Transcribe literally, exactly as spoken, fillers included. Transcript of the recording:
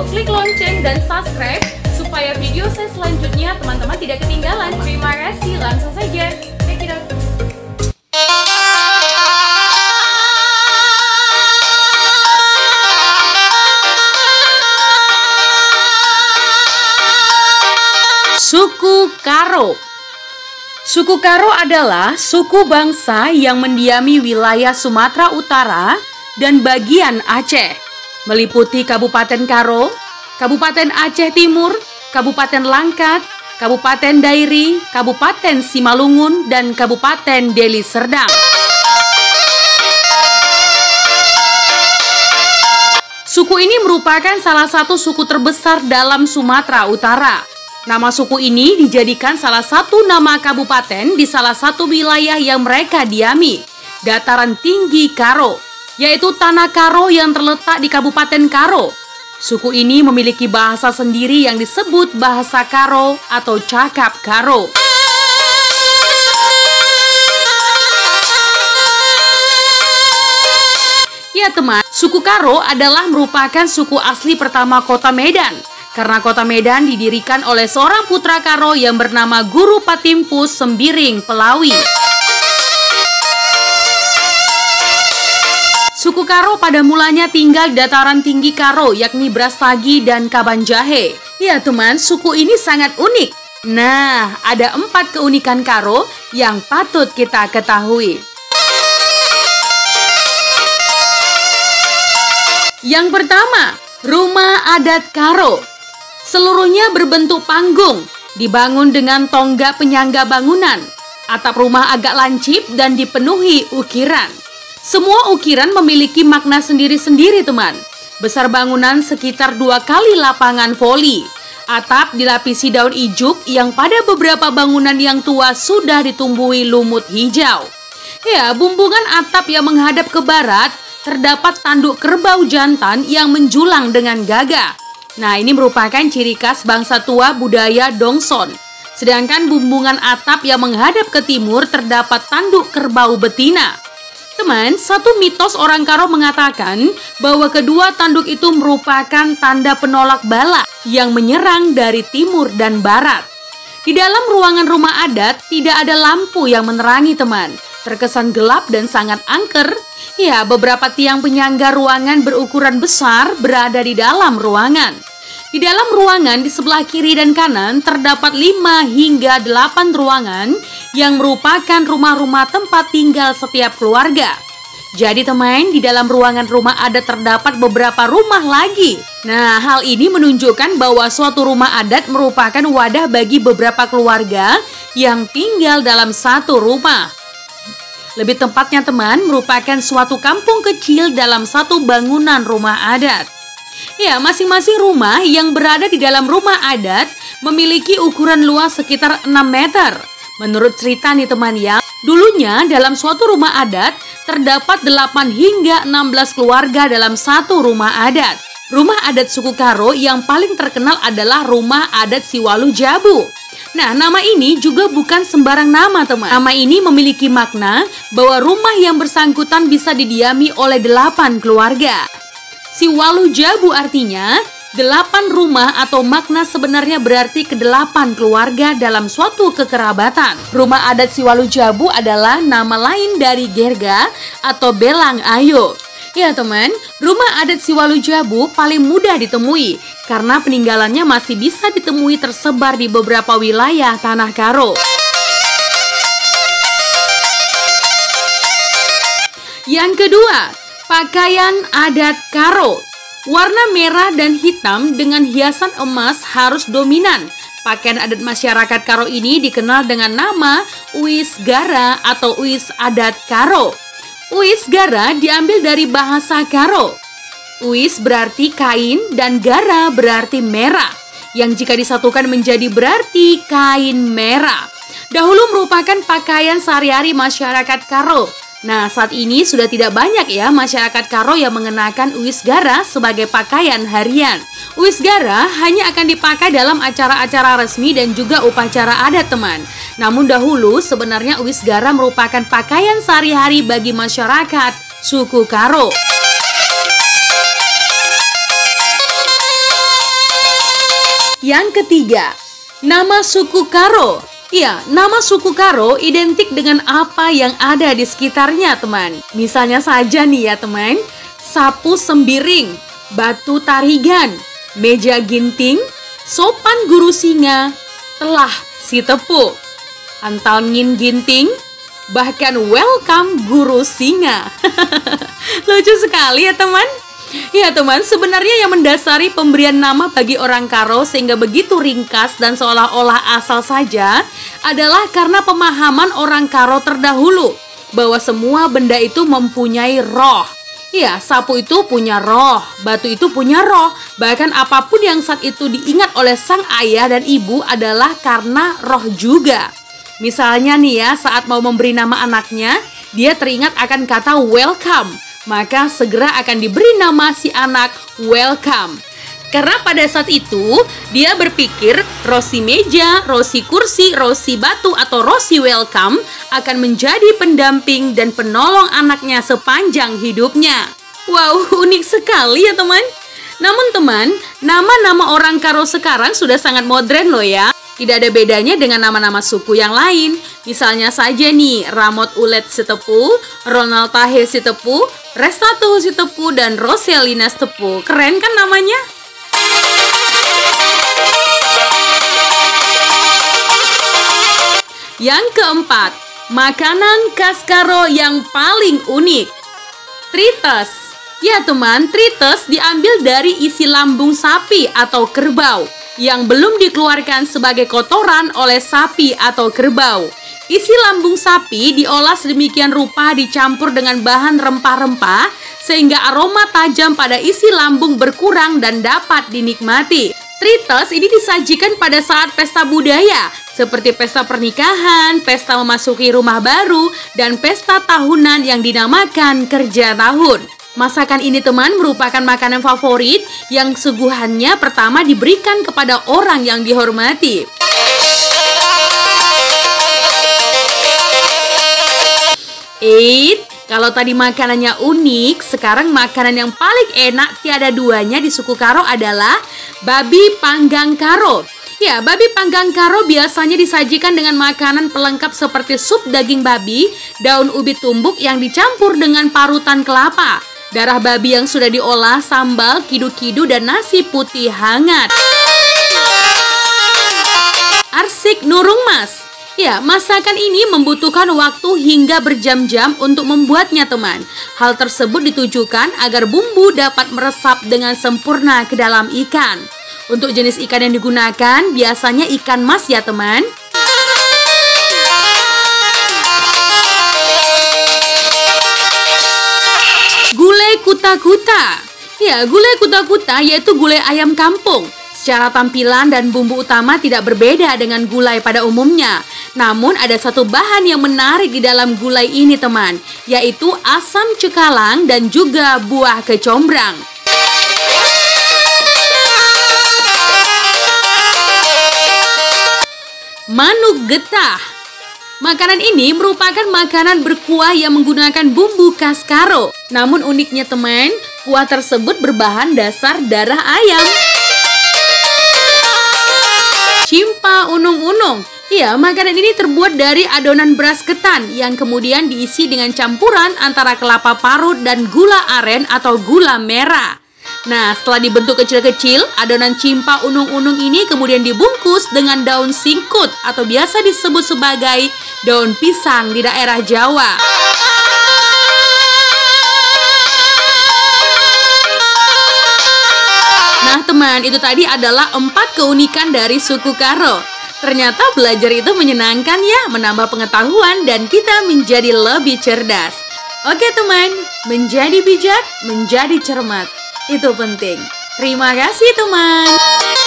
untuk klik lonceng dan subscribe supaya video saya selanjutnya teman-teman tidak ketinggalan. Terima kasih, langsung saja check it out. Suku Karo. Suku Karo adalah suku bangsa yang mendiami wilayah Sumatera Utara dan bagian Aceh, meliputi Kabupaten Karo, Kabupaten Aceh Timur, Kabupaten Langkat, Kabupaten Dairi, Kabupaten Simalungun, dan Kabupaten Deli Serdang. Suku ini merupakan salah satu suku terbesar dalam Sumatera Utara. Nama suku ini dijadikan salah satu nama kabupaten di salah satu wilayah yang mereka diami, dataran tinggi Karo, yaitu Tanah Karo yang terletak di Kabupaten Karo. Suku ini memiliki bahasa sendiri yang disebut bahasa Karo atau cakap Karo. Ya teman, suku Karo adalah merupakan suku asli pertama kota Medan. Karena kota Medan didirikan oleh seorang putra Karo yang bernama Guru Patimpus Sembiring Pelawi. Suku Karo pada mulanya tinggal di dataran tinggi Karo, yakni Brastagi dan Kabanjahe. Ya teman, suku ini sangat unik. Nah, ada empat keunikan Karo yang patut kita ketahui. Yang pertama, rumah adat Karo. Seluruhnya berbentuk panggung, dibangun dengan tonggak penyangga bangunan. Atap rumah agak lancip dan dipenuhi ukiran. Semua ukiran memiliki makna sendiri-sendiri teman. Besar bangunan sekitar dua kali lapangan voli. Atap dilapisi daun ijuk yang pada beberapa bangunan yang tua sudah ditumbuhi lumut hijau. Ya, bumbungan atap yang menghadap ke barat terdapat tanduk kerbau jantan yang menjulang dengan gagah. Nah, ini merupakan ciri khas bangsa tua budaya Dongson. Sedangkan bumbungan atap yang menghadap ke timur terdapat tanduk kerbau betina. Teman, satu mitos orang Karo mengatakan bahwa kedua tanduk itu merupakan tanda penolak bala yang menyerang dari timur dan barat. Di dalam ruangan rumah adat tidak ada lampu yang menerangi teman. Terkesan gelap dan sangat angker. Ya, beberapa tiang penyangga ruangan berukuran besar berada di dalam ruangan. Di dalam ruangan di sebelah kiri dan kanan terdapat lima hingga delapan ruangan yang merupakan rumah-rumah tempat tinggal setiap keluarga. Jadi teman, di dalam ruangan rumah adat terdapat beberapa rumah lagi. Nah, hal ini menunjukkan bahwa suatu rumah adat merupakan wadah bagi beberapa keluarga yang tinggal dalam satu rumah. Lebih tepatnya teman, merupakan suatu kampung kecil dalam satu bangunan rumah adat. Ya, masing-masing rumah yang berada di dalam rumah adat memiliki ukuran luas sekitar enam meter. Menurut cerita nih teman ya, dulunya dalam suatu rumah adat terdapat delapan hingga enam belas keluarga dalam satu rumah adat. Rumah adat suku Karo yang paling terkenal adalah rumah adat Siwalu Jabu. Nah, nama ini juga bukan sembarang nama teman. Nama ini memiliki makna bahwa rumah yang bersangkutan bisa didiami oleh delapan keluarga. Siwalu Jabu artinya delapan rumah atau makna sebenarnya berarti kedelapan keluarga dalam suatu kekerabatan. Rumah adat Siwalu Jabu adalah nama lain dari Gerga atau Belang Ayo. Ya teman, rumah adat Siwalu Jabu paling mudah ditemui karena peninggalannya masih bisa ditemui tersebar di beberapa wilayah Tanah Karo. Yang kedua, pakaian adat Karo. Warna merah dan hitam dengan hiasan emas harus dominan. Pakaian adat masyarakat Karo ini dikenal dengan nama Uis Gara atau Uis Adat Karo. Uis Gara diambil dari bahasa Karo. Uis berarti kain dan Gara berarti merah, yang jika disatukan menjadi berarti kain merah. Dahulu merupakan pakaian sehari-hari masyarakat Karo. Nah, saat ini sudah tidak banyak ya masyarakat Karo yang mengenakan Uis Gara sebagai pakaian harian. Uis Gara hanya akan dipakai dalam acara-acara resmi dan juga upacara adat teman. Namun dahulu sebenarnya Uis Gara merupakan pakaian sehari-hari bagi masyarakat suku Karo. Yang ketiga, nama suku Karo. Ya, nama suku Karo identik dengan apa yang ada di sekitarnya, teman. Misalnya saja nih ya, teman. Sapu sembiring, batu tarigan, meja ginting, sopan guru singa, telah si tepu, antalngin ginting, bahkan welcome guru singa. Lucu sekali ya, teman. Ya teman, sebenarnya yang mendasari pemberian nama bagi orang Karo sehingga begitu ringkas dan seolah-olah asal saja adalah karena pemahaman orang Karo terdahulu bahwa semua benda itu mempunyai roh. Ya, sapu itu punya roh, batu itu punya roh, bahkan apapun yang saat itu diingat oleh sang ayah dan ibu adalah karena roh juga. Misalnya nih ya, saat mau memberi nama anaknya, dia teringat akan kata welcome, maka segera akan diberi nama si anak welcome. Karena pada saat itu dia berpikir rosi meja, rosi kursi, rosi batu atau rosi welcome akan menjadi pendamping dan penolong anaknya sepanjang hidupnya. Wow, unik sekali ya teman. Namun teman, nama-nama orang Karo sekarang sudah sangat modern loh ya. Tidak ada bedanya dengan nama-nama suku yang lain. Misalnya saja nih, Ramot Ulet Sitepu, Ronald Tahir Sitepu, Restatu Sitepu, dan Roselina Sitepu. Keren kan namanya? Yang keempat, makanan khas Karo yang paling unik. Trites. Ya teman, trites diambil dari isi lambung sapi atau kerbau yang belum dikeluarkan sebagai kotoran oleh sapi atau kerbau. Isi lambung sapi diolah sedemikian rupa dicampur dengan bahan rempah-rempah sehingga aroma tajam pada isi lambung berkurang dan dapat dinikmati. Trites ini disajikan pada saat pesta budaya seperti pesta pernikahan, pesta memasuki rumah baru, dan pesta tahunan yang dinamakan kerja tahun. Masakan ini teman merupakan makanan favorit yang suguhannya pertama diberikan kepada orang yang dihormati. Eits, kalau tadi makanannya unik, sekarang makanan yang paling enak tiada duanya di suku Karo adalah babi panggang Karo. Ya, babi panggang Karo biasanya disajikan dengan makanan pelengkap seperti sup daging babi, daun ubi tumbuk yang dicampur dengan parutan kelapa, darah babi yang sudah diolah, sambal, kidu-kidu, dan nasi putih hangat. Arsik nurung mas. Ya, masakan ini membutuhkan waktu hingga berjam-jam untuk membuatnya teman. Hal tersebut ditujukan agar bumbu dapat meresap dengan sempurna ke dalam ikan. Untuk jenis ikan yang digunakan biasanya ikan mas ya teman. Gulai kuta-kuta. Ya, gulai kuta-kuta yaitu gulai ayam kampung. Secara tampilan dan bumbu utama tidak berbeda dengan gulai pada umumnya. Namun ada satu bahan yang menarik di dalam gulai ini teman, yaitu asam cekalang dan juga buah kecombrang. Manuk getah. Makanan ini merupakan makanan berkuah yang menggunakan bumbu khas Karo. Namun uniknya teman, kuah tersebut berbahan dasar darah ayam. Cimpa unung-unung. Ya, makanan ini terbuat dari adonan beras ketan yang kemudian diisi dengan campuran antara kelapa parut dan gula aren atau gula merah. Nah, setelah dibentuk kecil-kecil, adonan cimpa unung-unung ini kemudian dibungkus dengan daun singkut atau biasa disebut sebagai daun pisang di daerah Jawa. Nah teman, itu tadi adalah empat keunikan dari suku Karo. Ternyata belajar itu menyenangkan ya, menambah pengetahuan dan kita menjadi lebih cerdas. Oke teman, menjadi bijak, menjadi cermat. Itu penting. Terima kasih teman.